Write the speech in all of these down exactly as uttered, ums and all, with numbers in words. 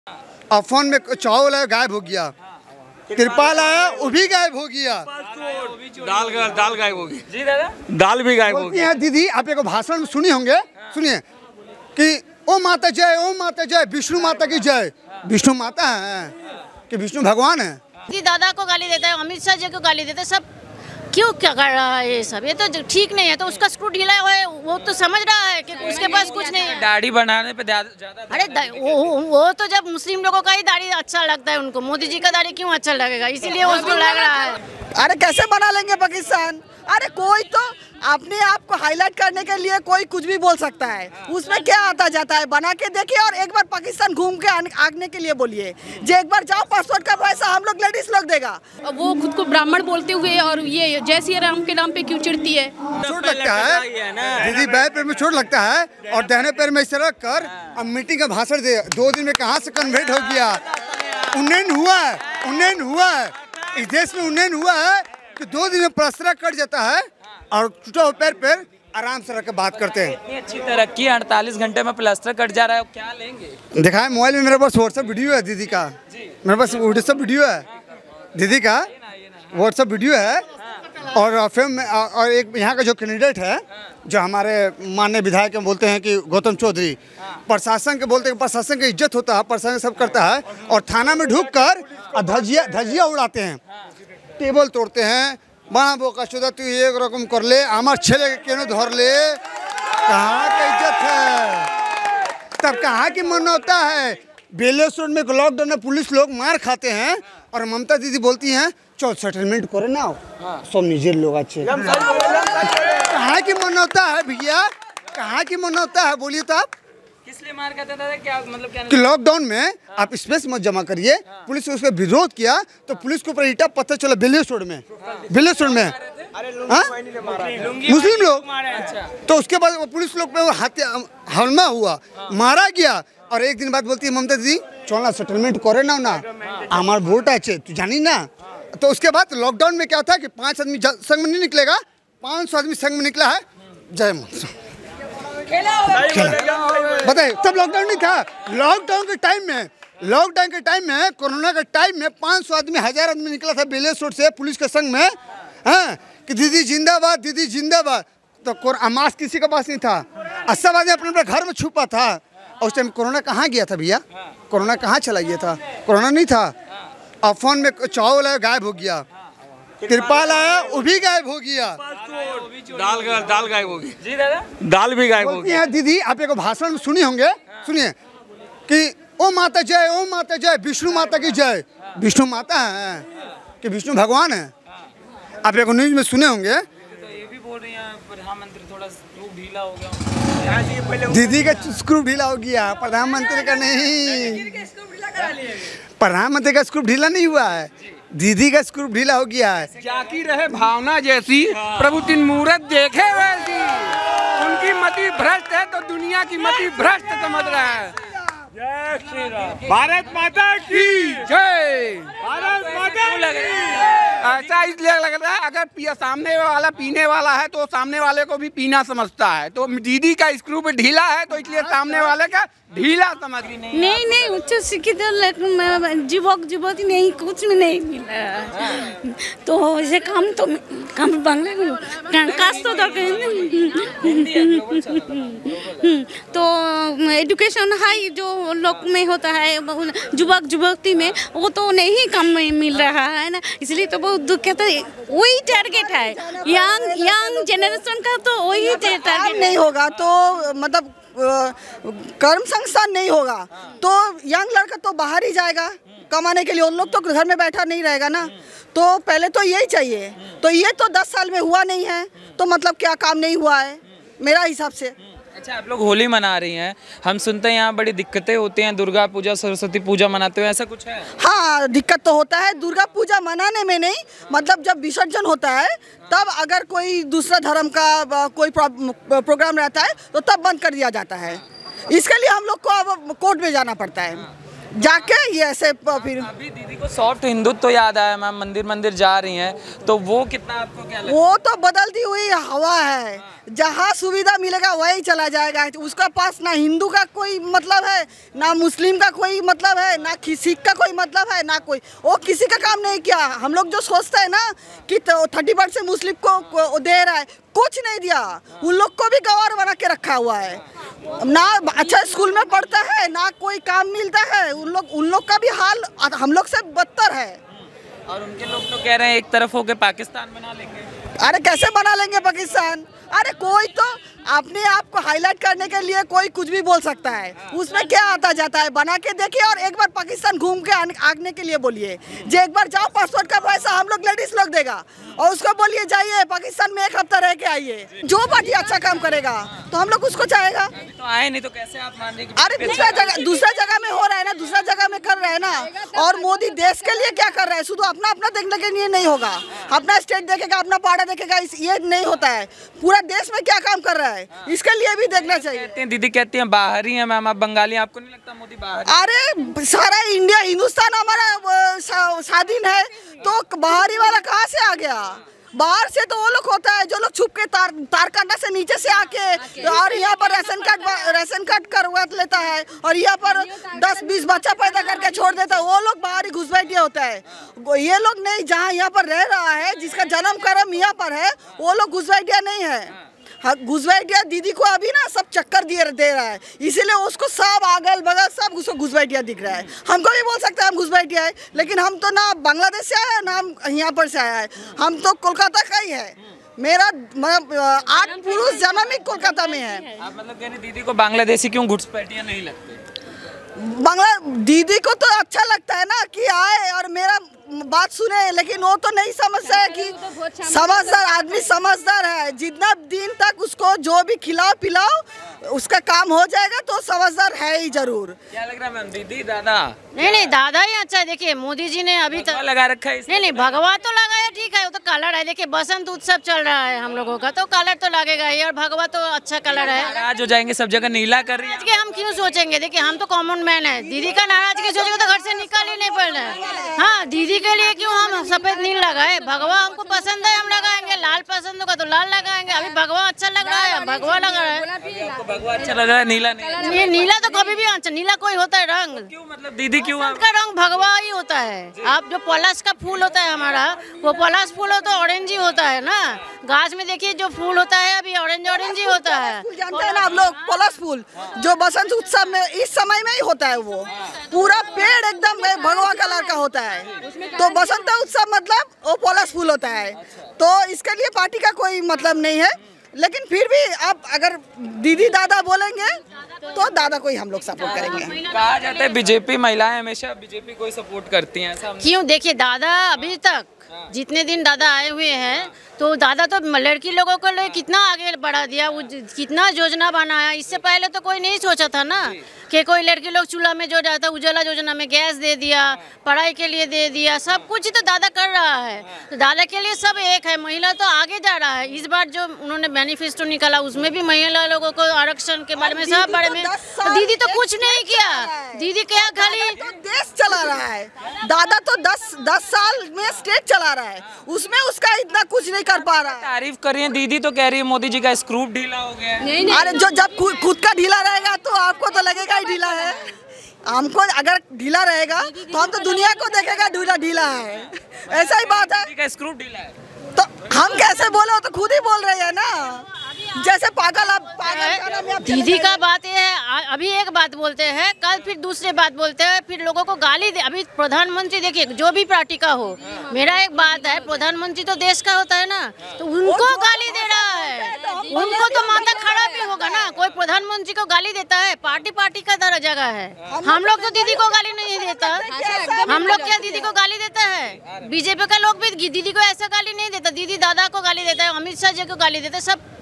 और फोन में चावल आया गायब हो गया, तिरपाल आया वो भी गायब हो गया, दाल दाल गायब हो गई। जी दादा, दाल भी गायब हो गई। दीदी आप एक भाषण सुनी होंगे, सुनिए कि ओ माता जय, ओ माता जय, विष्णु माता की जय। विष्णु माता है कि विष्णु भगवान है? जी दादा को गाली देता है, अमित शाह जी को गाली देता है, सब क्यों क्या कर रहा है ये सब? ये तो ठीक नहीं है। तो उसका स्क्रू ढीला है, वो तो समझ रहा है कि उसके पास कुछ नहीं है। दाढ़ी बनाने पे ज्यादा। अरे वो, वो तो जब मुस्लिम लोगों का ही दाढ़ी अच्छा लगता है उनको, मोदी जी का दाढ़ी क्यों अच्छा लगेगा? इसीलिए उसको लग रहा है। अरे कैसे बना लेंगे पाकिस्तान? अरे कोई तो अपने आप को हाईलाइट करने के लिए कोई कुछ भी बोल सकता है, उसमें क्या आता जाता है? बना के देखिए और एक बार पाकिस्तान घूम के आने के लिए बोलिए, जो एक बार जाओ पासपोर्ट का पैसा हम लोग लेडीज लोग देगा। वो खुद को ब्राह्मण बोलते हुए और ये जय सिया राम के नाम पे क्यों चिढ़ती है? चोट लगता है दीदी, बाएं पैर में चोट लगता है और दाहिने पैर में इस तरह कर अब मीटिंग का भाषण दे। दो दिन में कहाँ से कन्वर्ट हो गया? उन्नयन हुआ है, उन्नयन हुआ है, इस देश में उन्नयन हुआ है कि दो दिन में प्लास्टर कट जाता है और टूटा हुआ पैर पैर आराम से रख के बात करते हैं। इतनी अच्छी तरक्की, अड़तालीस घंटे में प्लास्टर कट जा रहा है, क्या लेंगे? दिखाए मोबाइल में, मेरे पास व्हाट्सएप वीडियो है दीदी का, मेरे पास व्हाट्सएप वीडियो है दीदी का, व्हाट्सएप वीडियो है। और फिर और एक यहाँ का जो कैंडिडेट है, जो हमारे माननीय विधायक बोलते हैं कि गौतम चौधरी, प्रशासन के बोलते हैं प्रशासन की इज्जत होता है, प्रशासन सब करता है, और थाना में ढुक कर धजिया धजिया उड़ाते हैं, टेबल तोड़ते हैं। बड़ा बोका चौदह तू एक रकम कर ले, हमार छेले के केनो धर ले, कहाँ का इज्जत है? तब कहाँ की मान्यता है? बेलेश्वर में लॉकडाउन में पुलिस लोग मार खाते हैं और ममता दीदी बोलती हैं चलो सेटलमेंट करे ना, सब निजे लोग अच्छे। कहाँ की मान्यता है भैया? कहाँ की मान्यता है? बोलिए तो आप। किस लिए मार खाते थे? क्या मतलब क्या? कि लॉकडाउन में आप स्पेस मत जमा करिए, पुलिस ने उसका विरोध किया तो पुलिस को ऊपर ईटा पत्थर चला बेलेश्वर में, बेलेश्वर में मुस्लिम लोग। तो उसके बाद पुलिस लोग पे हत्या हमला हुआ, मारा गया, और एक दिन बाद बोलती है ममता दीदी चलना सेटलमेंट करे ना ना, हमार वोट अच्छे तू जानी ना। तो उसके बाद लॉकडाउन में क्या था कि पांच आदमी संघ में नहीं निकलेगा, पाँच सौ आदमी संघ में निकला है। जय माता। बताइए तब लॉकडाउन नहीं था? लॉकडाउन के टाइम में, लॉकडाउन के टाइम में, कोरोना के टाइम में पाँच सौ आदमी, हजार आदमी निकला था बेलेश्वर से पुलिस के संग में, हाँ कि दीदी जिंदाबाद, दीदी जिंदाबाद। तो मास्क किसी के पास नहीं था, सब आदमी अपने अपने घर में छुपा था। उस टाइम कोरोना कहाँ गया था भैया? कोरोना कहाँ चला गया था? कोरोना नहीं था। और फोन में चावल आया गायब हो गया, तिरपाल आया वो भी गायब हो गया, दाल दाल गायब हो गई। जी दादा, दाल भी गायब हो गई। दीदी आप एक भाषण सुनी होंगे, सुनिए कि ओ माता जय, ओ माता जय, विष्णु माता की जय। विष्णु माता है कि विष्णु भगवान है? आप एक न्यूज में सुने होंगे। तो ये भी बोल रही हैं प्रधानमंत्री थोड़ा स्क्रू ढीला हो गया। दीदी का स्क्रू ढीला हो गया, प्रधानमंत्री का नहीं। प्रधानमंत्री का स्क्रू ढीला नहीं हुआ है, दीदी का स्क्रू ढीला हो गया है। जाकी रहे भावना जैसी, प्रभु तीन मूरत देखे वैसी। उनकी मति भ्रष्ट है तो दुनिया की मति भ्रष्ट समझ रहा है। जय श्री राम। भारत माता की जय। भारत माता की। ऐसा इसलिए लग रहा है अगर पिया सामने वाला पीने वाला है तो सामने वाले को भी पीना समझता है, तो दीदी का स्क्रू पे ढीला है तो इसलिए सामने वाले का ढीला समझ रही नहीं। नहीं नहीं उच्च शिक्षित युवक युवती नहीं, कुछ भी नहीं मिला। तो ऐसे काम तो काम बांग्ला कास्ट तो तो एजुकेशन हाई जो लोग में होता है युवक युवती में, वो तो नहीं काम में मिल रहा है ना, इसलिए तो बहुत दुख है। तो वही टारगेट है यंग यंग जनरेशन का, तो वही टारगेट नहीं होगा तो मतलब कर्म संस्थान नहीं होगा तो यंग लड़का तो बाहर ही जाएगा कमाने के लिए, उन लोग तो घर में बैठा नहीं रहेगा ना। तो पहले तो यही चाहिए, तो ये तो दस साल में हुआ नहीं है तो मतलब क्या काम नहीं हुआ है मेरा हिसाब से। अच्छा, आप लोग होली मना रही हैं, हम सुनते हैं यहाँ बड़ी दिक्कतें होती हैं, दुर्गा पूजा सरस्वती पूजा मनाते हुए, ऐसा कुछ है? हाँ दिक्कत तो होता है, दुर्गा पूजा मनाने में नहीं, मतलब जब विसर्जन होता है तब अगर कोई दूसरा धर्म का कोई प्रोग्राम रहता है तो तब बंद कर दिया जाता है। इसके लिए हम लोग को अब कोर्ट में जाना पड़ता है। जाके ये ऐसे फिर अभी दीदी को सॉफ्ट हिंदुत्व तो याद आया मैम, मंदिर मंदिर जा रही हैं तो वो कितना आपको क्या लगता है? वो तो बदलती हुई हवा है, जहाँ सुविधा मिलेगा वही चला जाएगा। उसका पास ना हिंदू का कोई मतलब है, ना मुस्लिम का कोई मतलब है, ना सिख का कोई मतलब है, ना कोई वो किसी का काम नहीं किया। हम लोग जो सोचते हैं ना कि तो थर्टी परसेंट मुस्लिम को, को दे रहा है, कुछ नहीं दिया। उन लोग को भी गवार बना के रखा हुआ है, ना अच्छा स्कूल में पढ़ता है, ना कोई काम मिलता है। उन लोग उन लोग का भी हाल हम लोग से बदतर है। और उनके लोग तो कह रहे हैं एक तरफ होके पाकिस्तान बना लेंगे। अरे कैसे बना लेंगे पाकिस्तान? अरे कोई तो अपने आप को हाईलाइट करने के लिए कोई कुछ भी बोल सकता है, उसमें क्या आता जाता है? बना के देखिए और एक बार पाकिस्तान घूम के आने के लिए बोलिए। जो एक बार जाओ, पासपोर्ट का पैसा हम लोग लेडीज लोग देगा और उसको बोलिए जाइए पाकिस्तान में एक हफ्ता रह के आइए। जो पार्टी अच्छा काम करेगा तो हम लोग उसको चाहेगा। तो आए नहीं तो कैसे आप मान रहे? अरे दूसरा जगह दूसरा जगह में हो रहा है ना, दूसरा जगह में कर रहे हैं ना। और मोदी देश के लिए क्या कर रहा है? शुद्ध अपना अपना देखने के लिए नहीं होगा, अपना स्टेट देखेगा, अपना पार्टी देखेगा, ये नहीं होता है। पूरा देश में क्या काम कर रहा है इसके लिए भी देखना चाहिए। कहते हैं दीदी कहती हैं बाहरी हैं मैम, आप बंगाली, आपको नहीं लगता मोदी बाहरी? अरे सारा इंडिया हिंदुस्तान हमारा स्वाधीन है, तो बाहरी वाला कहाँ से आ गया? बाहर से तो वो लोग होता है जो लोग छुप के तार तारकांडा से नीचे से आके और यहाँ पर राशन कार्ड राशन कार्ड करवा लेता है और यहाँ पर दस बीस बच्चा पैदा करके छोड़ देता है। वो लोग बाहरी घुसपैठिया होता है। ये लोग नहीं, जहाँ यहाँ पर रह रहा है, जिसका जन्म कर्म यहाँ पर है, वो लोग घुसपैठिया नहीं है। हाँ, घुसपैठिया दीदी को अभी ना सब चक्कर दिए दे रहा है, इसीलिए उसको सब अगल बगल सब उसको घुसपैठिया दिख रहा है। हमको भी बोल सकता है हम घुसपैठिया है, लेकिन हम तो ना बांग्लादेश से आया है ना हम यहाँ पर से आया है, हम तो कोलकाता का ही है। मेरा आठ पुरुष जन्म ही कोलकाता में है। आप मतलब कहने दीदी को बांग्लादेशी क्यों घुसपैठिया नहीं लगते? बांग्ला दीदी को तो अच्छा लगता है ना कि आए और मेरा बात सुने, लेकिन वो तो नहीं समझता है कि समझदार आदमी समझदार है। जितना दिन तक उसको जो भी खिलाओ पिलाओ उसका काम हो जाएगा, तो समझदार है ही जरूर। क्या लग रहा है मैम, दीदी दादा? नहीं नहीं, दादा ही अच्छा है। देखिए मोदी जी ने अभी तक लगा रखा है। नहीं नहीं, भगवा तो लगाया, ठीक है, वो तो कलर है। देखिए बसंत उत्सव चल रहा है हम लोगों का, तो कलर तो लगेगा ही, और भगवा तो अच्छा कलर है। नाराज हो जाएंगे, सब जगह नीला कर रही है। हम क्यों सोचेंगे? देखिए हम तो कॉमन मैन है, दीदी का नाराजगी सोचेंगे तो घर से निकल ही नहीं पड़ रहा है। हाँ, दीदी के लिए क्यों हम सफेद नील लगाए? भगवा हमको पसंद है, हम लगाएंगे। लाल पसंद होगा तो लाल लगाएंगे। अभी भगवा अच्छा लग रहा है, भगवा लगा रहा है। भगवा अच्छा लग रहा है, नीला नहीं? ये नीला तो कभी भी अच्छा, नीला कोई होता है रंग? क्यों मतलब दीदी क्यों? का रंग भगवा ही होता है। आप जो पलाश का फूल होता है हमारा, वो पलाश फूल हो तो ऑरेंज ही होता है ना। गाछ में देखिए जो फूल होता है अभी ऑरेंज ऑरेंज ही होता है। जानते हैं ना आप लोग, पलाश फूल जो बसंत उत्सव में इस समय में ही होता है, वो पूरा पेड़ एकदम भगवा कलर का होता है। तो बसंत उत्सव मतलब वो पलाश फूल होता है, तो इसके लिए पार्टी का कोई मतलब नहीं है। लेकिन फिर भी आप अगर दीदी दादा बोलेंगे तो दादा को ही हम लोग सपोर्ट करेंगे। कहा जाता है बीजेपी महिलाएं हमेशा बीजेपी को ही सपोर्ट करती हैं, ऐसा क्यों? देखिए दादा अभी तक जितने दिन दादा आए हुए हैं, तो दादा तो लड़की लोगों को लिए कितना आगे बढ़ा दिया, कितना योजना बनाया। इससे पहले तो कोई नहीं सोचा था ना कि कोई लड़की लोग चूल्हा में जो जाता, उज्ज्वला योजना में गैस दे दिया, पढ़ाई के लिए दे दिया, सब कुछ तो दादा कर रहा है। तो दादा के लिए सब एक है, महिला तो आगे जा रहा है। इस बार जो उन्होंने मैनिफेस्टो निकाला उसमें भी महिला लोगों को आरक्षण के बारे में सब बारे में, तो दीदी तो कुछ नहीं किया। दीदी क्या खाली तो देश चला रहा है, दादा तो दस दस साल में स्टेट चला रहा है, उसमें उसका इतना कुछ नहीं कर पा रहा है। तारीफ कर रही है दीदी, तो कह रही है मोदी जी का स्क्रू ढीला हो गया है। अरे जो जब खुद का ढीला रहेगा तो आपको तो लगेगा ही ढीला है। हमको अगर ढीला रहेगा तो हम तो दुनिया को देखेगा ढीला ढीला है, ऐसा ही बात है। दीदी का स्क्रू ढीला है तो हम कैसे बोले? तो खुद ही बोल रहे हैं ना, जैसे पागल आप पागल। दीदी का बात ये है, अभी एक बात बोलते हैं, कल फिर दूसरे बात बोलते हैं, फिर लोगों को गाली दे। अभी प्रधानमंत्री देखिए जो भी पार्टी का हो, मेरा एक बात है, प्रधानमंत्री तो देश का होता है ना, तो उनको गाली दे रहा है, उनको तो माथा खड़ा भी होगा ना। कोई प्रधानमंत्री को गाली देता है? पार्टी पार्टी का तरह जगह है। हम लोग तो दीदी को गाली नहीं देता। हम लोग क्या दीदी को गाली देता है? बीजेपी का लोग भी दीदी को ऐसा गाली नहीं देता। दीदी दादा को गाली देता है, अमित शाह जी को गाली देता है, सब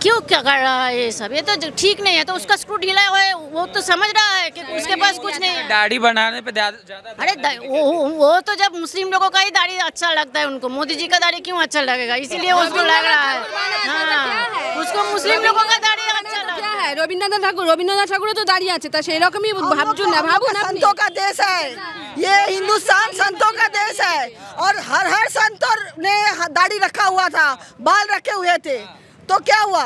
क्यों क्या कर रहा है ये सब? ये तो जो ठीक नहीं है, तो उसका स्क्रू ढीला है, वो तो समझ रहा है कि उसके पास कुछ नहीं है। दाढ़ी बनाने पे ज्यादा, अरे दा- वो, वो तो जब मुस्लिम लोगों का ही दाढ़ी अच्छा लगता है उनको, मोदी जी का दाढ़ी क्यों अच्छा लगेगा? इसीलिए उसको लग रहा है, हाँ, उसको मुस्लिम लोगों का दाढ़ी अच्छा लगता है। রবীন্দ্রনাথ ঠাকুর রবীন্দ্রনাথ ঠাকুরও তো দাঁড়িয়ে আছে, তা সেই রকমই ভাবছুন না, ভাবুন আপনি। संतों का देश है ये, हिंदुस्तान संतों का देश है, और हर हर संतों ने दाढ़ी रखा हुआ था, बाल रखे हुए थे, तो क्या हुआ?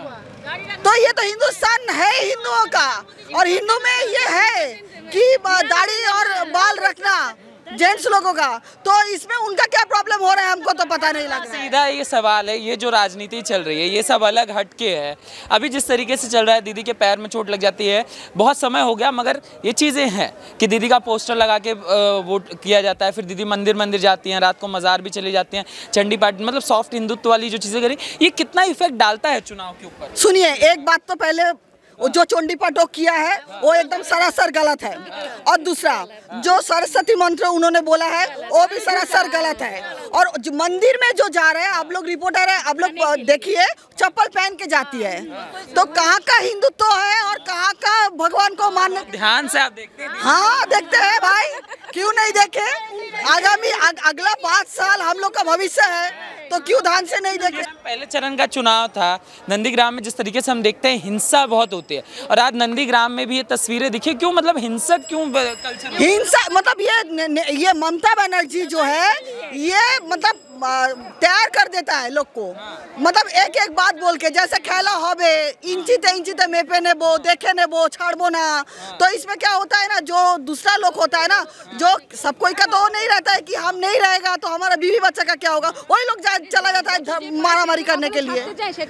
तो ये तो हिंदुस्तान है हिंदुओं का, और हिंदू में ये है कि दाढ़ी और बाल रखना जेंट्स लोगों का, तो इसमें उनका क्या प्रॉब्लम हो रहा है हमको तो पता नहीं लग रहा है। सीधा ये सवाल है, ये जो राजनीति चल रही है ये सब अलग हटके है। अभी जिस तरीके से चल रहा है, दीदी के पैर में चोट लग जाती है, बहुत समय हो गया, मगर ये चीज़ें हैं कि दीदी का पोस्टर लगा के वोट किया जाता है, फिर दीदी मंदिर मंदिर जाती हैं, रात को मज़ार भी चली जाती हैं, चंडी पाठ, मतलब सॉफ्ट हिंदुत्व वाली जो चीज़ें करी, ये कितना इफेक्ट डालता है चुनाव के ऊपर? सुनिए, एक बात तो पहले, वो जो चंडी पाठ किया है वो एकदम सरासर गलत है, और दूसरा जो सरस्वती मंत्र उन्होंने बोला है वो भी सरासर गलत है, और जो मंदिर में जो जा रहे हैं, आप लोग रिपोर्टर है, आप लोग देखिए चप्पल पहन के जाती है, तो कहाँ का हिंदुत्व है और कहाँ का भगवान को मानने? ध्यान से आप देखते हैं? हाँ देखते हैं भाई, क्यों नहीं देखे? आगामी अग, अगला पाँच साल हम लोग का भविष्य है, तो क्यों ध्यान से नहीं देखे? पहले चरण का चुनाव था नंदीग्राम में, जिस तरीके से हम देखते हैं हिंसा बहुत होती है, और आज नंदीग्राम में भी ये तस्वीरें दिखी, क्यों मतलब हिंसक क्यों कल्चर? हिंसा मतलब ये ये ममता बनर्जी जो है ये मतलब तैयार कर देता है लोग को, मतलब एक एक बात बोल के, जैसे खेला होबे इंचिते इंचिते मेपे ने बो देखे ने बो छाड़बो ना, तो इसमें क्या होता है ना, जो दूसरा लोग होता है ना, जो सब कोई का तो नहीं रहता है कि हम नहीं रहेगा तो हमारा बीवी बच्चा का क्या होगा, वही लोग जा, चला जाता है मारा मारी करने के लिए,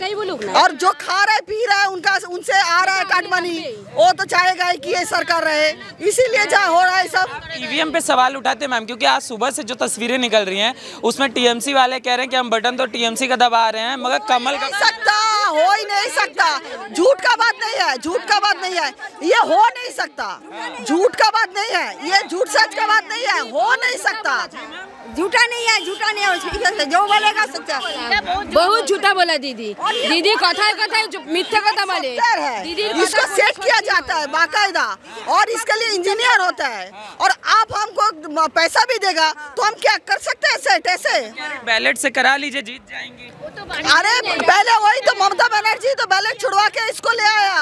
और जो खा रहा है पी रहा है उनका उनसे आ रहा है काटमानी, वो तो चाहेगा कि ये सरकार रहे, इसीलिए जा हो रहा है सब। ईवीएम पे सवाल उठाते मैम, क्योंकि आज सुबह से जो तस्वीरें निकल रही हैं उसमें टीएमसी वाले कह रहे हैं कि हम बटन तो टीएमसी का दबा रहे हैं, मगर कमल का सकता, हो ही नहीं सकता, झूठ का बात नहीं है, झूठ का बात नहीं है, ये हो नहीं सकता, झूठ का बात नहीं है, ये झूठ सच का बात नहीं है, हो नहीं सकता, झूठा नहीं है, झूठा नहीं है, जो बोलेगा सच्चा। बहुत झूठा बोला दीदी, दीदी कथा कथा मिथ्या कथा बोले, दीदी इसको सेट किया जाता है बाकायदा, और इसके लिए इंजीनियर होता है, और आप हमको पैसा भी देगा तो हम क्या कर सकते हैं सेट ऐसे? बैलेट से करा लीजिए, जीत जाएंगे। अरे पहले वही तो ममता बनर्जी तो बैलेट छुड़वा के इसको ले आया,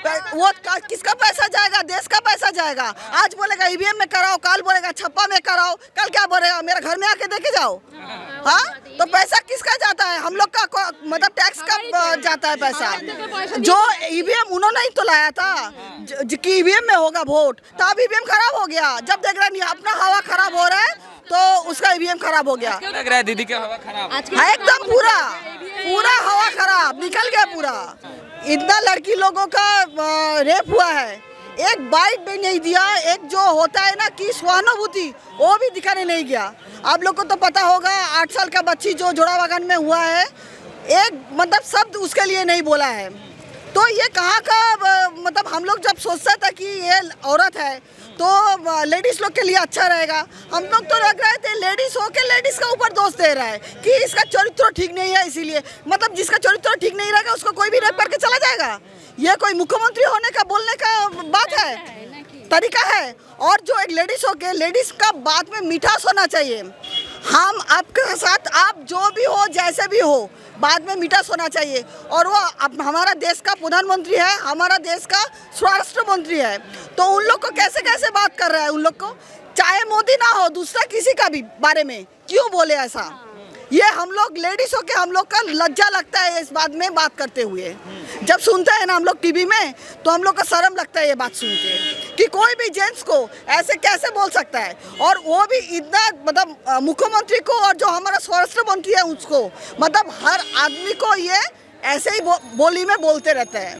वो किसका पैसा जाएगा? देश का पैसा जाएगा। आज बोलेगा ईवीएम में कराओ, कल बोलेगा छप्पा में कराओ, कल क्या बोलेगा मेरा घर में आके देखे जाओ। हाँ, तो पैसा किसका जाता है? हम लोग का मतलब टैक्स का जाता है पैसा। जो ईवीएम उन्होंने ही तो लाया था कि ईवीएम में होगा वोट, तो अब ईवीएम खराब हो गया। जब देख रहा नहीं अपना हवा खराब हो रहा है तो उसका ईवीएम खराब हो गया। क्यों लग रहा है दीदी की हवा खराब? एकदम पूरा पूरा हवा खराब निकल गया पूरा। इतना लड़की लोगों का रेप हुआ है, एक बाइट भी नहीं दिया, एक जो होता है ना कि सहानुभूति वो भी दिखाने नहीं गया। आप लोग को तो पता होगा आठ साल का बच्ची जो जोड़ाबागान में हुआ है, एक मतलब शब्द उसके लिए नहीं बोला है। तो ये कहाँ का मतलब हम लोग जब सोचता था कि ये औरत है तो लेडीज लोग के लिए अच्छा रहेगा, हम लोग तो लग रहे थे लेडीज हो के लेडीज का ऊपर दोष दे रहा है कि इसका चरित्र ठीक नहीं है, इसीलिए मतलब जिसका चरित्र ठीक नहीं रहेगा उसको कोई भी रेप करके चला जाएगा। ये कोई मुख्यमंत्री होने का बोलने का बात है, तरीका है। और जो एक लेडीज हो के लेडीज का बात में मिठास होना चाहिए। हम आपके साथ आप जो भी हो जैसे भी हो बाद में मिठास होना चाहिए। और वो अब हमारा देश का प्रधानमंत्री है, हमारा देश का स्वराष्ट्र मंत्री है, तो उन लोग को कैसे कैसे बात कर रहा है? उन लोग को चाहे मोदी ना हो दूसरा किसी का भी बारे में क्यों बोले ऐसा? ये हम लोग लेडीज हो के हम लोग का लज्जा लगता है इस बात में बात करते हुए। जब सुनते हैं ना हम लोग टीवी में तो हम लोग को शर्म लगता है ये बात सुन के कि कोई भी जेंट्स को ऐसे कैसे बोल सकता है, और वो भी इतना मतलब मुख्यमंत्री को और जो हमारा स्वराष्ट्र मंत्री है उसको, मतलब हर आदमी को ये ऐसे ही बो, बोली में बोलते रहते हैं।